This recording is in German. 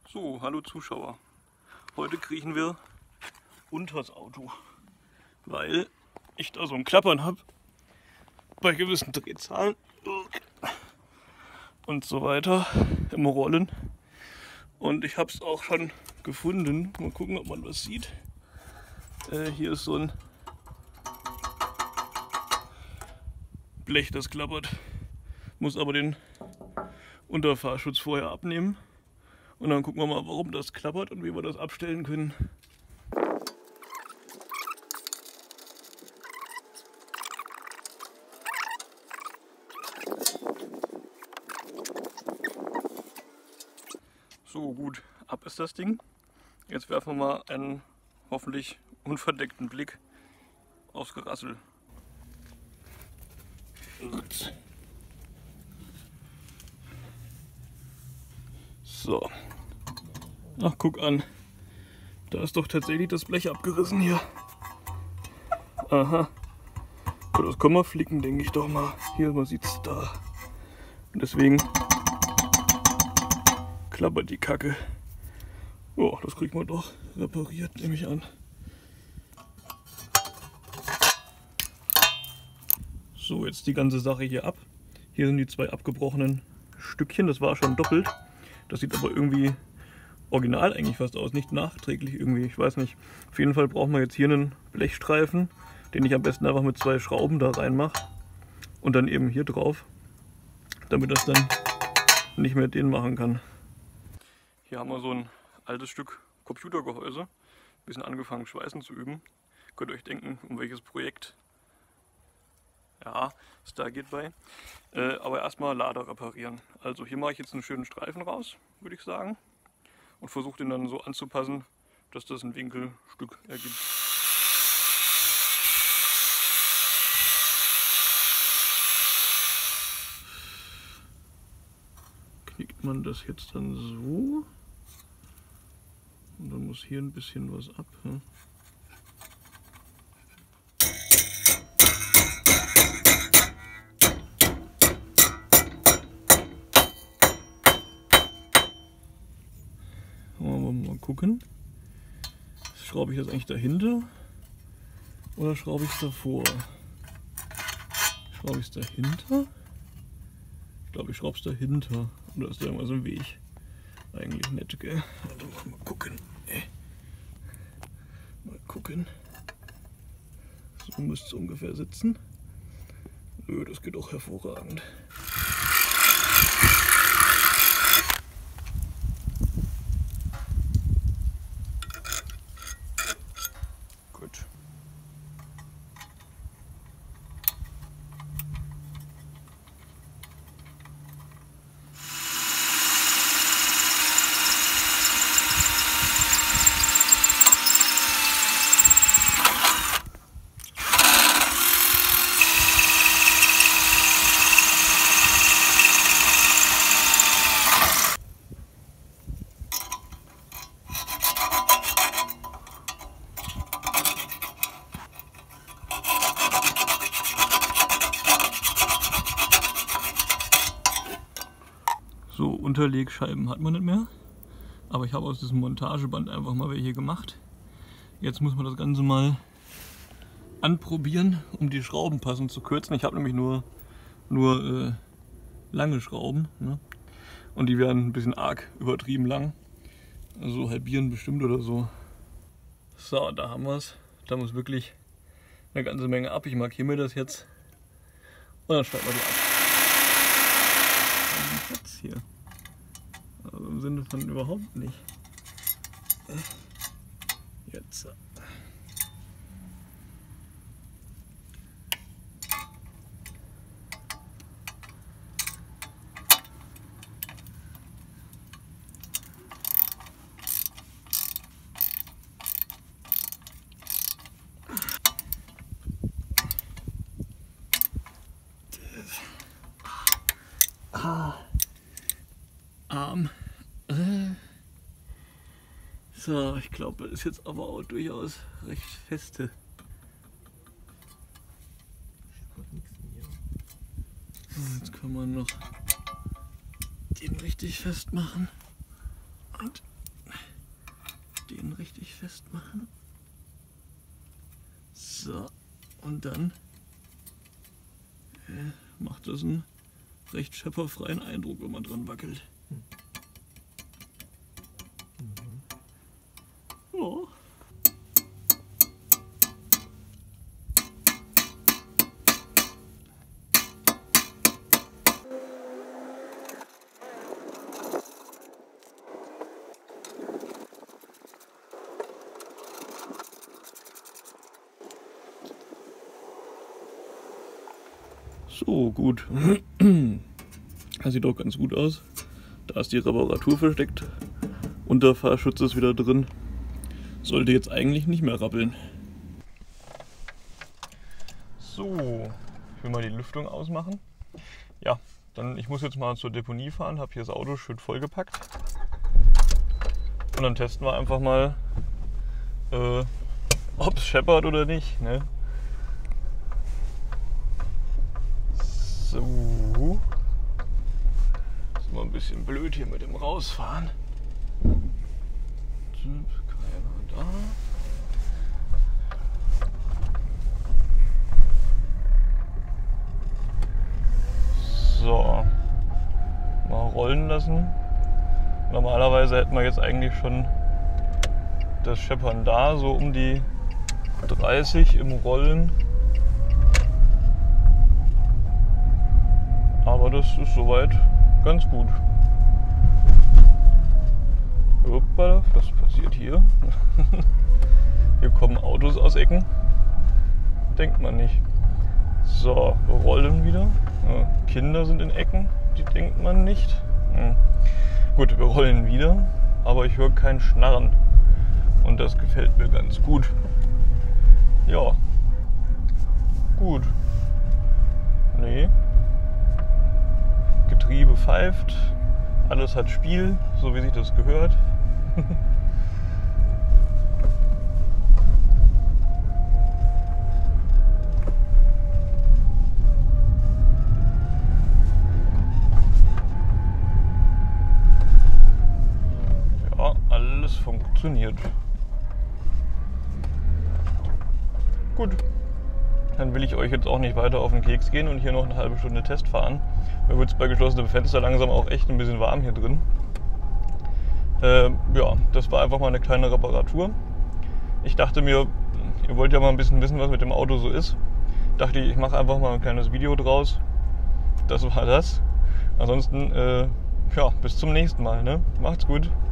So, hallo Zuschauer. Heute kriechen wir unters Auto, weil ich da so ein Klappern habe bei gewissen Drehzahlen und so weiter im Rollen. Und ich habe es auch schon gefunden. Mal gucken, ob man was sieht. Hier ist so ein Blech, das klappert. Muss aber den Unterfahrschutz vorher abnehmen. Und dann gucken wir mal, warum das klappert und wie wir das abstellen können. So, gut, ab ist das Ding. Jetzt werfen wir mal einen hoffentlich unverdeckten Blick aufs Gerassel. So. Ach, guck an. Da ist doch tatsächlich das Blech abgerissen hier. Aha. So, das kann man flicken, denke ich doch mal. Hier, man sieht es da. Und deswegen klappert die Kacke. Oh, das kriegt man doch repariert, nehme ich an. So, jetzt die ganze Sache hier ab. Hier sind die zwei abgebrochenen Stückchen. Das war schon doppelt. Das sieht aber irgendwie original eigentlich fast aus, nicht nachträglich irgendwie, ich weiß nicht. Auf jeden Fall brauchen wir jetzt hier einen Blechstreifen, den ich am besten einfach mit 2 Schrauben da reinmache und dann eben hier drauf, damit das dann nicht mehr den machen kann. Hier haben wir so ein altes Stück Computergehäuse, ein bisschen angefangen schweißen zu üben. Könnt ihr euch denken, um welches Projekt es da geht bei. Aber erstmal Lader reparieren. Also hier mache ich jetzt einen schönen Streifen raus, würde ich sagen. Und versuche den dann so anzupassen, dass das ein Winkelstück ergibt. Knickt man das jetzt dann so. Und dann muss hier ein bisschen was ab. Ja. Mal gucken. Schraube ich das eigentlich dahinter oder schraube ich es davor? Schraube ich es dahinter? Ich glaube, ich schraube es dahinter. Und da ist da immer so ein Weg. Eigentlich nett, gell? Warte mal gucken. Mal gucken. So müsste es ungefähr sitzen. Nö, das geht auch hervorragend. Gut. So, Unterlegscheiben hat man nicht mehr, aber ich habe aus diesem Montageband einfach mal welche gemacht. Jetzt muss man das Ganze mal anprobieren, um die Schrauben passend zu kürzen. Ich habe nämlich nur lange Schrauben, ne? Und die werden ein bisschen arg übertrieben lang, also halbieren bestimmt oder so. So, da haben wir es. Da muss wirklich eine ganze Menge ab. Ich markiere mir das jetzt und dann schneiden wir die ab. Jetzt hier. Also im Sinne von überhaupt nicht. Jetzt. Arm. So, ich glaube, das ist jetzt aber auch durchaus recht feste. So, jetzt kann man noch den richtig festmachen. Und festmachen. So, und dann macht das einen recht schepperfreien Eindruck, wenn man dran wackelt. Oh. So, gut. Das sieht doch ganz gut aus. Da ist die Reparatur versteckt. Unterfahrschutz ist wieder drin. Sollte jetzt eigentlich nicht mehr rappeln. So, ich will mal die Lüftung ausmachen. Ja, dann ich muss jetzt mal zur Deponie fahren, habe hier das Auto schön vollgepackt. Und dann testen wir einfach mal, ob es scheppert oder nicht. Ne? So. Ist mal ein bisschen blöd hier mit dem Rausfahren. Keiner da. So. Mal rollen lassen. Normalerweise hätten wir jetzt eigentlich schon das Scheppern da, so um die 30 im Rollen. Aber das ist soweit ganz gut. Hoppala, was passiert hier? Hier kommen Autos aus Ecken. Denkt man nicht. So, wir rollen wieder. Kinder sind in Ecken, die denkt man nicht. Gut, wir rollen wieder, aber ich höre kein Schnarren. Und das gefällt mir ganz gut. Ja. Gut. Nee. Getriebe pfeift, alles hat Spiel, so wie sich das gehört. Ja, alles funktioniert. Gut. Dann will ich euch jetzt auch nicht weiter auf den Keks gehen und hier noch eine halbe Stunde Test fahren. Mir wird es bei geschlossenem Fenster langsam auch echt ein bisschen warm hier drin. Ja, das war einfach mal eine kleine Reparatur. Ich dachte mir, ihr wollt ja mal ein bisschen wissen, was mit dem Auto so ist. Dachte ich mache einfach mal ein kleines Video draus. Das war das. Ansonsten, ja, bis zum nächsten Mal. Ne? Macht's gut.